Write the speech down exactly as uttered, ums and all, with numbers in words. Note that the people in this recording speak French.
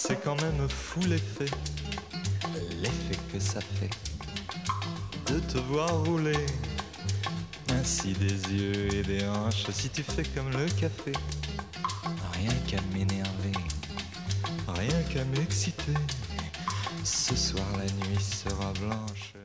C'est quand même fou l'effet, l'effet que ça fait de te voir rouler ainsi des yeux et des hanches. Si tu fais comme le café, rien qu'à m'énerver, rien qu'à m'exciter. Ce soir la nuit sera blanche.